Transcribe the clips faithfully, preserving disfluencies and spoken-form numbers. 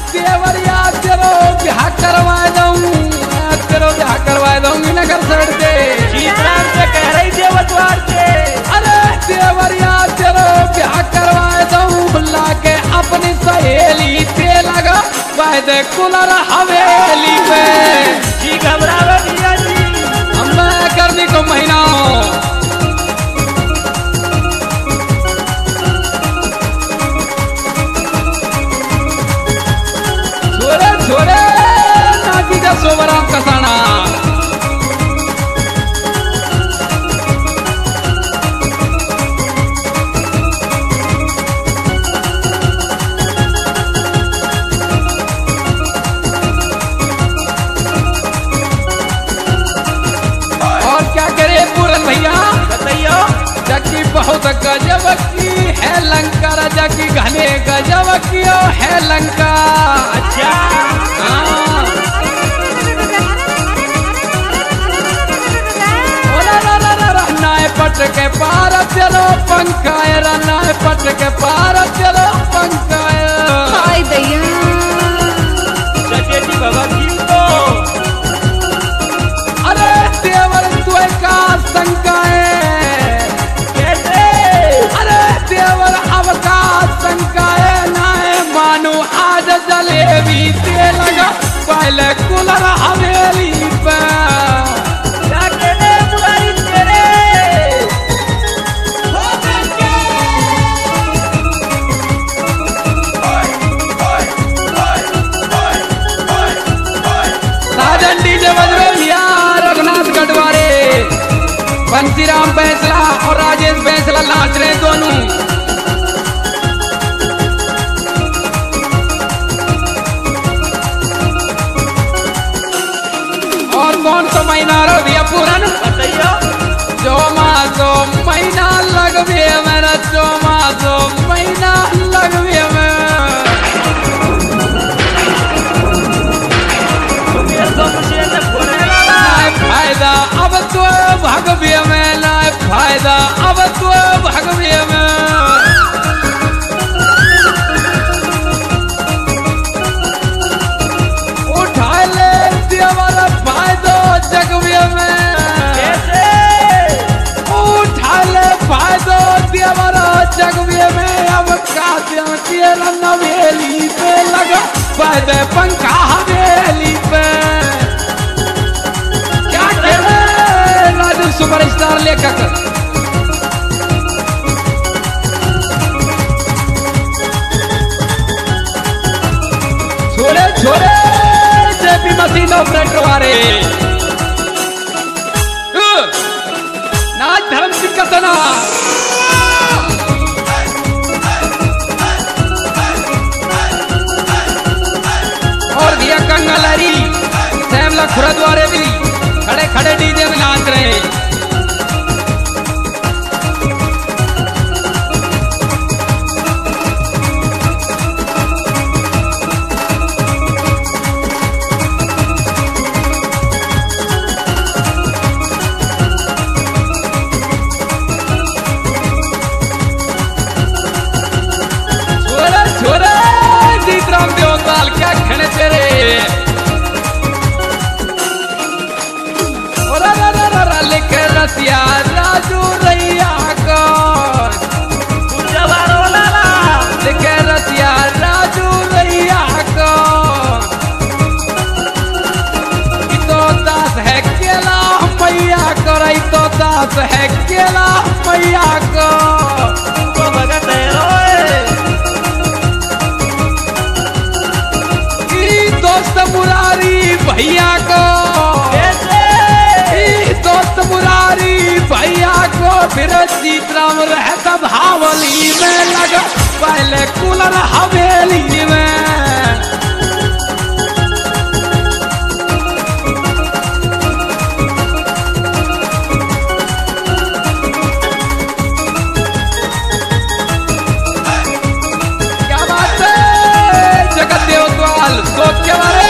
देवरिया तेरो ब्याह करवा दूं, तेरो ब्याह करवा दूंगी नगर सड़ के जीतराम से कह रही देवद्वार से। अरे देवरिया तेरो ब्याह करवा दूं लाके अपनी सहेली पे लगा वायदे कूलर हवेली पे। जी घबरावे भैया जी, हम करने को महीना छोरे छोरे नाची जा सोबराम कसाना। जकी बहुत गजब की है लंका, राजा की घने गजब की है लंका। अच्छा हाँ नाय पट के पार चलो पंखा, नाय पट के पार चलो पंखा। हाय दैया जी बाबा जी तो अरे देवर तू का शंका जलेबी ते लगा पहले कूलर हवेली पे जाके ले बुआरी तेरे। साजन डीजे बजवे भैया रघुनाथ गढ़वारे, बंसीराम बैंसला और राजेश बैंसला नाच रहे दोनों। कौन सा महीना रो भैया पूरन बताइयो। चौमा सो महीना लगवे मेरा, चौमा सो महीना लगवे में फायदा अब तो भगवे में ना फायदा अब तो भगवे में। उठा ले देवर फायदो जगवे में, उठा ले फायदो देवर जगवे में। अब काश्यम तेरा नवेली पे लगा फायदे पंखा हवेली पे। क्या कहते राजू सुपरस्टार लेखक छोरे छोरे जेपी मशीन ऑपरेटर वाले नाच धर्म सिंह कसना। और दिया कंगलरी सैमला खुरद्वारे भी खड़े खड़े डीजे में नाच रहे हैं। जीतराम देवताल क्या खड़े तेरे लिखे रसिया राजू रैया को लिखे रसिया राजू रैया को। तो दास है केला मैया को, रही तो दास है केला मैया को। तो भगत है दोस्त मुरारी भैया को, दोस्त मुरारी भैया को। फिर जीतराम रहता भावली में लगा पहले कूलर हवेली में। क्या बात है जगत देवद्वाल सोच के बारे।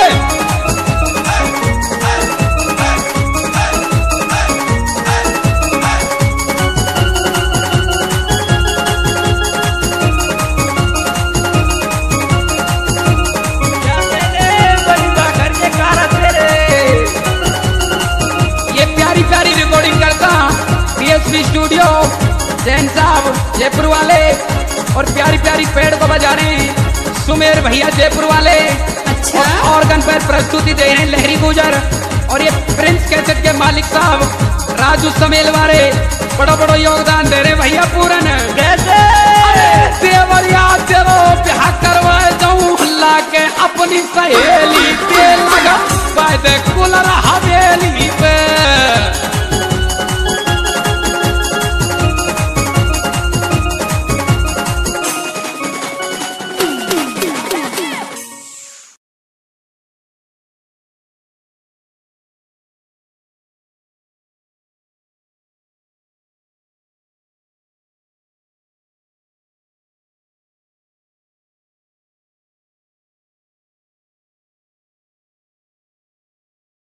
जयपुर वाले, और प्यारी प्यारी पेड़ को बजा रहे हैं सुमेर भैया जयपुर वाले। अच्छा। और ऑर्गन पर प्रस्तुति दे रहे हैं लहरी गुजर, और ये प्रिंस कैसेट के मालिक साहब राजू समेल वाले बड़ो बड़ो योगदान दे रहे भैया पूरन। कैसे देवरिया तेरो ब्याह करवा